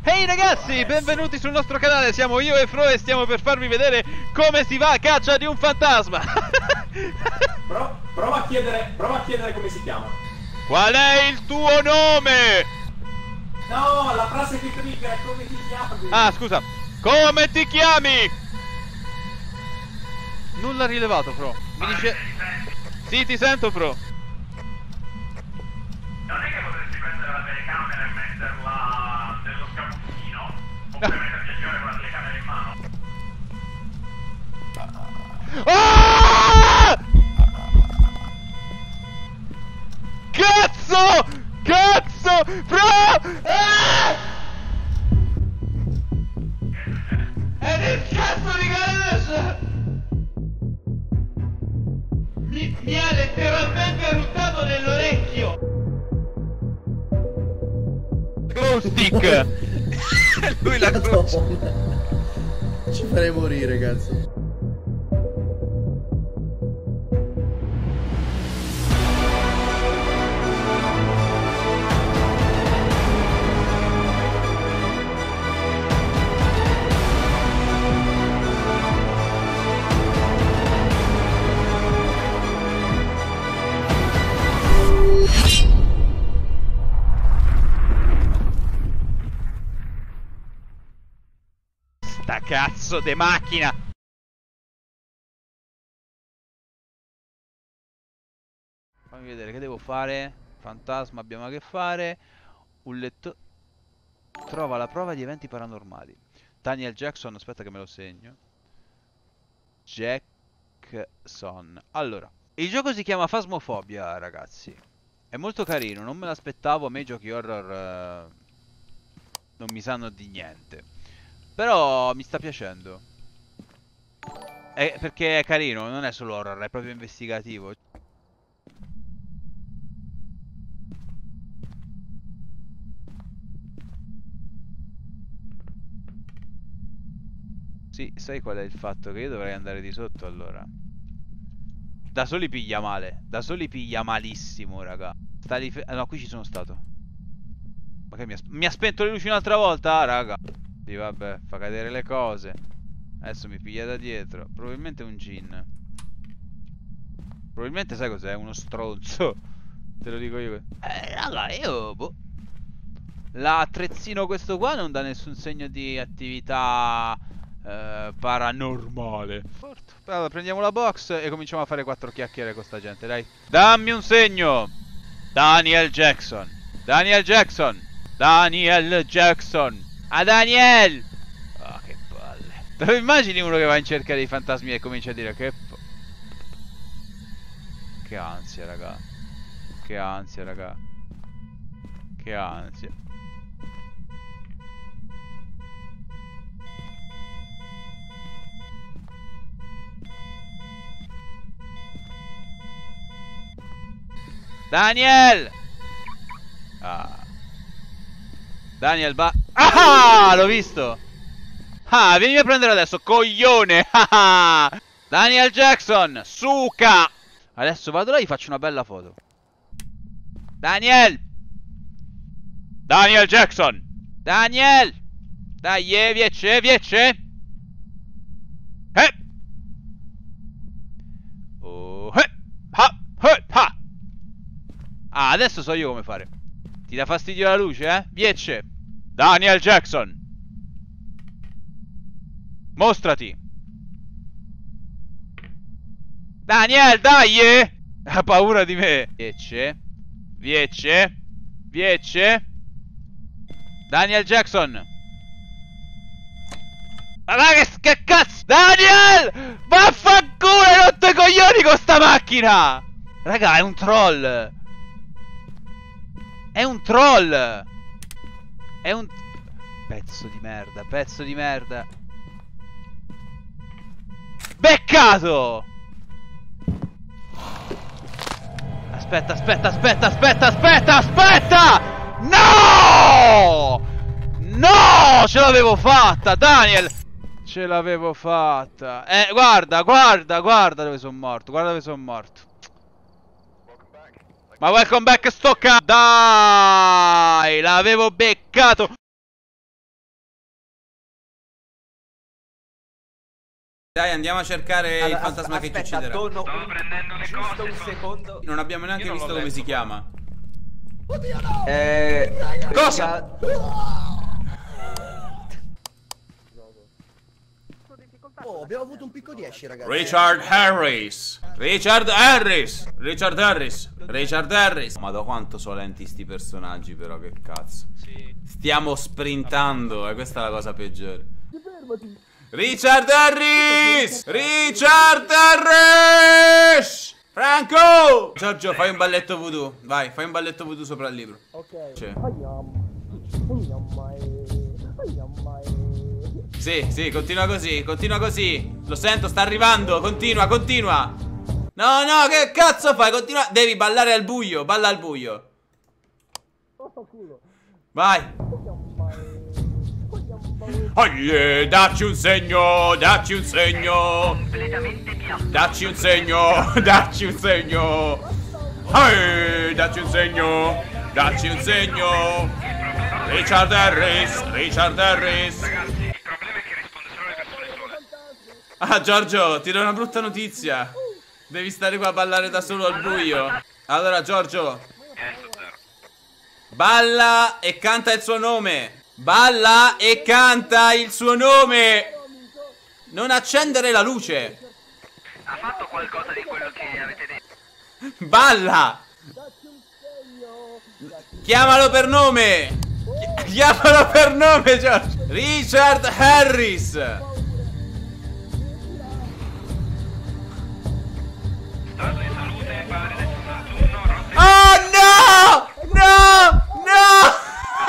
Ehi ragazzi, benvenuti sul nostro canale, siamo io e Fro e stiamo per farvi vedere come si va a caccia di un fantasma. Prova a chiedere come si chiama. Qual è il tuo nome? No, la frase che trigger è come ti chiami. Ah, scusa, come ti chiami? Nulla rilevato, Fro. Mi dice... Sì, ti sento, Fro. Non è che potresti prendere la telecamera e metterla nello scapuzzino? Oppure metterti a giocare con la telecamera in mano? Ah! Cazzo! Cazzo! Fro! Ah! Ed il cazzo di Ganesh! Mi ha letteralmente ruttato nell'orecchio! Glow stick! Lui la croce. Ci farei morire, cazzo. Sta cazzo de macchina! Fammi vedere che devo fare. Fantasma abbiamo a che fare. Un lettore. Trova la prova di eventi paranormali. Daniel Jackson, aspetta che me lo segno. Jackson. Allora, il gioco si chiama Phasmophobia, ragazzi. È molto carino, non me l'aspettavo. A me i giochi horror non mi sanno di niente. Però mi sta piacendo. Perché è carino, non è solo horror, è proprio investigativo. Sì, sai qual è il fatto? Che io dovrei andare di sotto allora. Da soli piglia male. Da soli piglia malissimo, raga. No, qui ci sono stato. Ma che mi ha spento le luci un'altra volta, raga. Sì, vabbè, fa cadere le cose. Adesso mi piglia da dietro. Probabilmente è un gin. Probabilmente sai cos'è? Uno stronzo. Te lo dico io. Raga, io boh. L'attrezzino questo qua non dà nessun segno di attività paranormale. Forte. Allora, prendiamo la box e cominciamo a fare 4 chiacchiere con sta gente, dai. Dammi un segno. Daniel Jackson. Daniel Jackson. Daniel Jackson. A Daniel! Oh, che palle. Te lo immagini uno che va in cerca dei fantasmi e comincia a dire che ansia, raga. Che ansia, raga. Che ansia. Daniel! Ah. Daniel Ah! L'ho visto! Ah, vieni a prendere adesso, coglione! Ah! Daniel Jackson! Suca! Adesso vado là e gli faccio una bella foto. Daniel! Daniel Jackson! Daniel! Dai, viece, viece! Oh, ha, ha! Ah, adesso so io come fare. Ti dà fastidio la luce, eh? Viece! Daniel Jackson! Mostrati! Daniel, dai! Ha paura di me! Viece! Viece! Viece! Daniel Jackson! Ma che cazzo! Daniel! Vaffanculo, hai rotto i coglioni con sta macchina! Raga, è un troll! È un troll! È un... Pezzo di merda, pezzo di merda. Beccato! Aspetta, aspetta, aspetta, aspetta, aspetta, aspetta! No! No! Ce l'avevo fatta, Daniel! Ce l'avevo fatta. Guarda, guarda, guarda dove sono morto. Guarda dove sono morto. Ma welcome back sto Dai, l'avevo beccato. Dai, andiamo a cercare il fantasma che ci ucciderà. Stavo prendendo le cose. un secondo. Non abbiamo neanche visto come si chiama. Oddio no! Cosa? Oh, abbiamo avuto un picco 10, ragazzi. Richard Harris. Richard Harris. Richard Harris. Richard Harris. Madò quanto sono lenti sti personaggi però, che cazzo. Stiamo sprintando, questa è la cosa peggiore. Richard Harris. Richard Harris. Franco. Giorgio, fai un balletto voodoo. Vai, fai un balletto voodoo sopra il libro. Ok. Cioè. Sì, continua così, continua così. Lo sento, sta arrivando. Continua, continua. No, no, che cazzo fai? Continua. Devi ballare al buio, balla al buio. Vai. Oh yeah, dacci un segno, dacci un segno. Dacci un segno, dacci un segno. Hey, dacci un segno, dacci un segno. Richard Harris, Richard Harris. Ragazzi, il problema è che risponde solo le persone sole. Ah, Giorgio, ti do una brutta notizia. Devi stare qua a ballare da solo al buio. Allora, Giorgio, balla e canta il suo nome. Balla e canta il suo nome. Non accendere la luce. Ha fatto qualcosa di quello che avete detto? Balla. Chiamalo per nome. Chiamalo per nome, Giorgio. Richard Harris. Stato di salute, padre del turno, rotte. Oh no! No! No!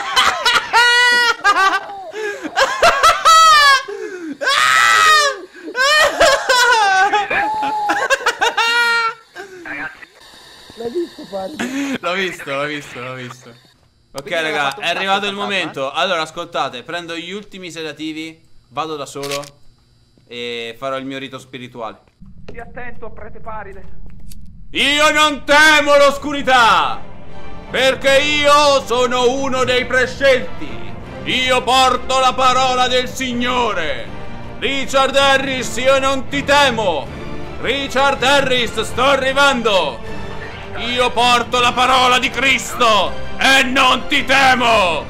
L'ho visto, l'ho visto, l'ho visto. Ok, raga, è arrivato il momento. Allora, ascoltate, prendo gli ultimi sedativi, vado da solo e farò il mio rito spirituale. Stia attento, prete Paride. Io non temo l'oscurità, perché io sono uno dei prescelti. Io porto la parola del Signore. Richard Harris, io non ti temo. Richard Harris, sto arrivando. Io porto la parola di Cristo e non ti temo.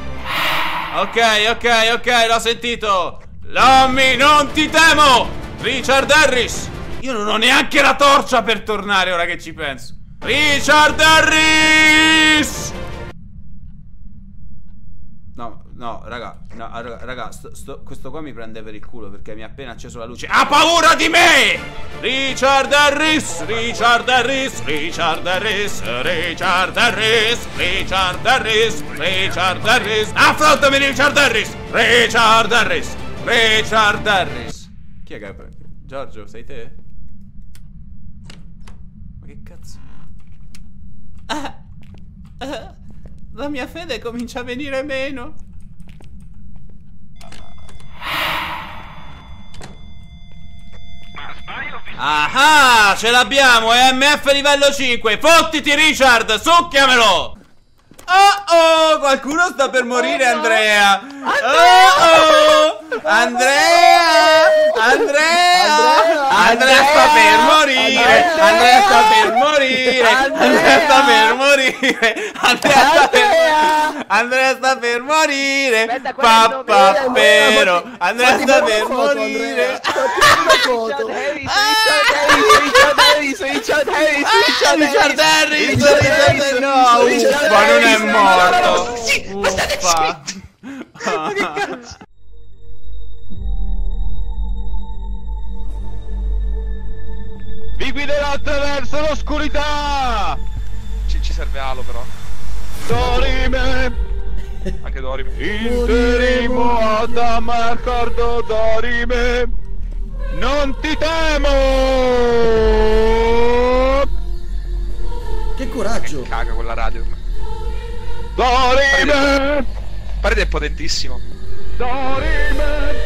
Ok, l'ho sentito. Lommi, non ti temo. Richard Harris. Io non ho neanche la torcia per tornare ora che ci penso. Richard Harris. No, raga, questo qua mi prende per il culo perché mi ha appena acceso la luce. Ha paura di me! Richard Harris, Richard Harris, Richard Harris, Richard Harris, Richard Harris, Richard Harris. Affrontami, Richard Harris, Richard Harris, Richard Harris. Chi è che... Giorgio, sei te? Ma che cazzo? La mia fede comincia a venire meno. Ma sbaglio, ho visto. Ah, ce l'abbiamo, è MF livello 5. Fottiti, Richard, succhiamelo. Oh, qualcuno sta per morire, Andrea. Andrea sta per morire. Andrea sta per morire. Andrea sta per morire. Andrea sta per morire. Pappero. Andrea sta per morire. Richard Harris. No, ma non è morto. Uffa. Ma che cazzo? Vi guiderò attraverso l'oscurità. Ci serve Halo però. Dorime. Anche Dorime. Interimo ad Amarcardo Dorime. Non ti temo. Che coraggio. Caga quella radio. Dorime. Parete è potentissimo. Dorime.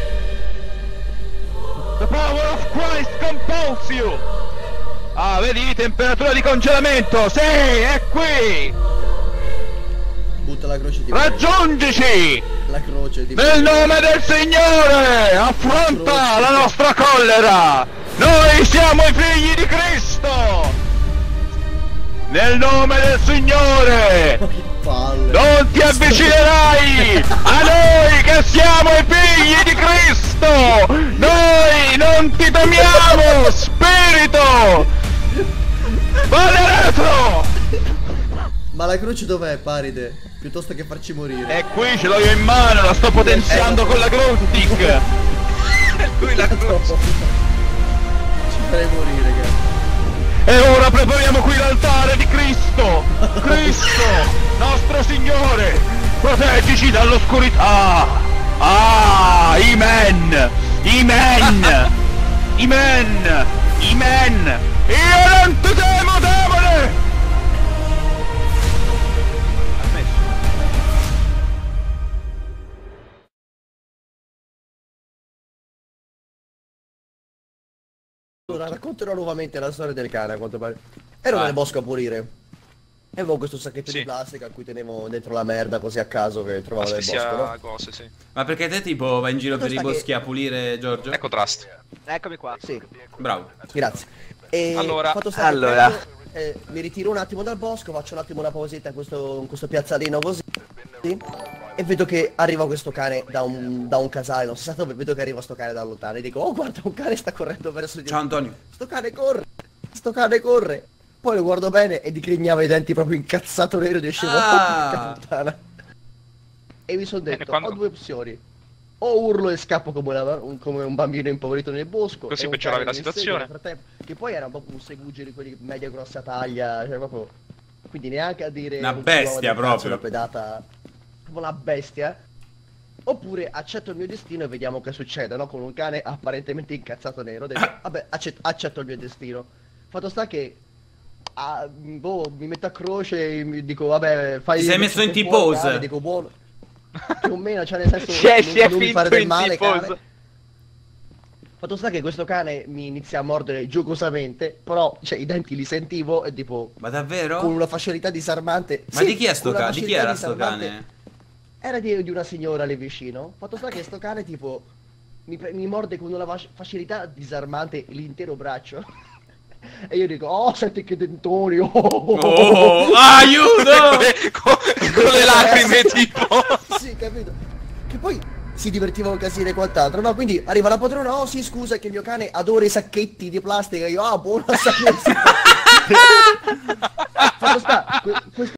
The power of Christ compels you. Ah, vedi, temperatura di congelamento. Sì, è qui. Butta la croce di... Raggiungici. La croce di... Nel nome del Signore, affronta la nostra collera! Noi siamo i figli di Cristo! Nel nome del Signore! Ma che palle! Non ti avvicinerai a noi che siamo i figli di Cristo! Noi non ti temiamo, spirito! Vale retro! Ma la croce dov'è, Paride? Piuttosto che farci morire. E qui ce l'ho io in mano, la sto potenziando con la Gruntic! Lui la croce. Ci farei morire, ragazzi. E ora prepariamo qui l'altare di Cristo! Cristo, nostro Signore, proteggici dall'oscurità! Ah, Amen! Amen! Amen! Amen! Io non ti temo, demone! Allora, racconterò nuovamente la storia del cane, a quanto pare. Ero Vai. nel bosco a pulire. E avevo questo sacchetto di plastica a cui tenevo dentro la merda così a caso che trovavo nel bosco, no? cose, sì. Ma perché te tipo vai in giro per i Basta che- boschi a pulire, Giorgio? Ecco Trust. Eccomi qua. Sì, Bravo. grazie. E Allora- fatto sta che allora. prendo, mi ritiro un attimo dal bosco, faccio un attimo una pausetta in questo piazzalino così. E vedo che arriva questo cane da un casale, non so sa dove, vedo che arriva sto cane da lontano e dico, oh guarda, un cane sta correndo verso di me. Ciao Antonio. Sto cane corre. Poi lo guardo bene e digrignava i denti proprio incazzato nero e dicevo, Ah. porca puttana. E mi sono detto, quando- ho due opzioni. O urlo e scappo come un bambino impaurito nel bosco. Così e un peggioravi cane la mi segue situazione. nel frattempo, che poi era proprio un segugio di quelli media grossa taglia, cioè proprio... Quindi neanche a dire... Una un bestia chihuahua del cazzo, proprio. Una pedata... Proprio una bestia. Oppure accetto il mio destino e vediamo che succede, no? Con un cane apparentemente incazzato nero. Dico, vabbè, accetto il mio destino. Fatto sta che... mi metto a croce e mi dico, vabbè, fai... Ti sei messo in T-pose? Dico, buono. Più o meno, cioè nel senso... Si è non mi fare finto del in male, T-pose. cane. Fatto sta che questo cane mi inizia a mordere giocosamente, però cioè, i denti li sentivo e tipo Ma davvero? con una facilità disarmante. Ma Sì, di chi è sto con una cane? Di chi facilità era sto disarmante. cane? Era di una signora lì vicino. Fatto sta che sto cane tipo mi morde con una facilità disarmante l'intero braccio. E io dico, oh senti che dentoni, oh, Oh, aiuto! con le lacrime tipo. Sì, capito? Che poi si divertiva un casino e quant'altro, no? Quindi arriva la padrona, oh sì scusa che il mio cane adora i sacchetti di plastica, io, ah buono a sapersi. Fatto sta, questo